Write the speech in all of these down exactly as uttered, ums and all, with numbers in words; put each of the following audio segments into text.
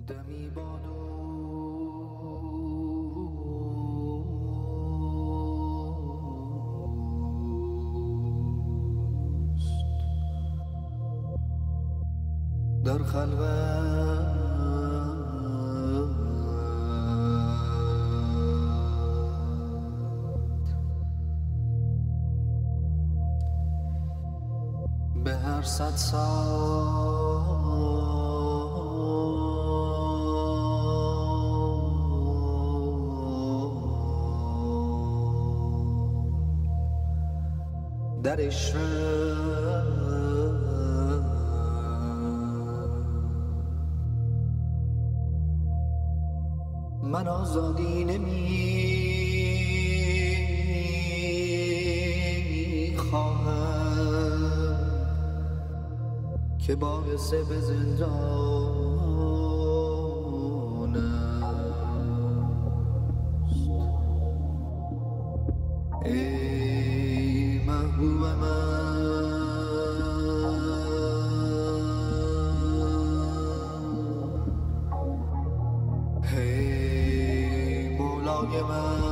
دمی با دوست در خلوت به هر صد سال در عشرت من آزادی نمی خواهم که باعث به زندان است. ای محبوب من ای مولای من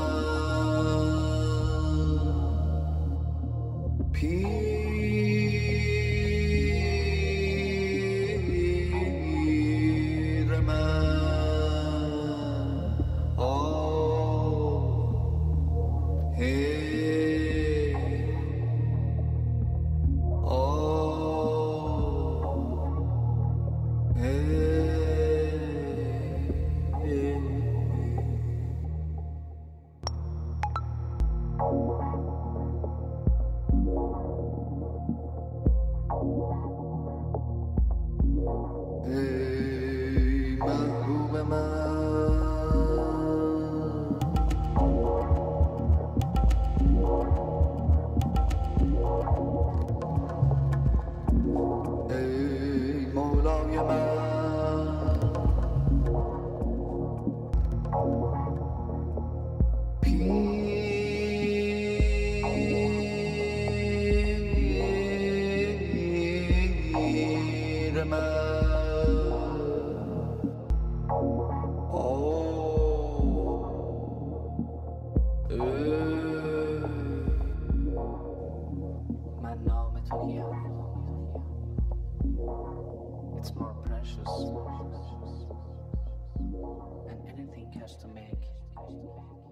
پیر من آه هی آه هی ای محبوب من ای مولای من پیر من من نام تو کیم It's more precious and anything has to make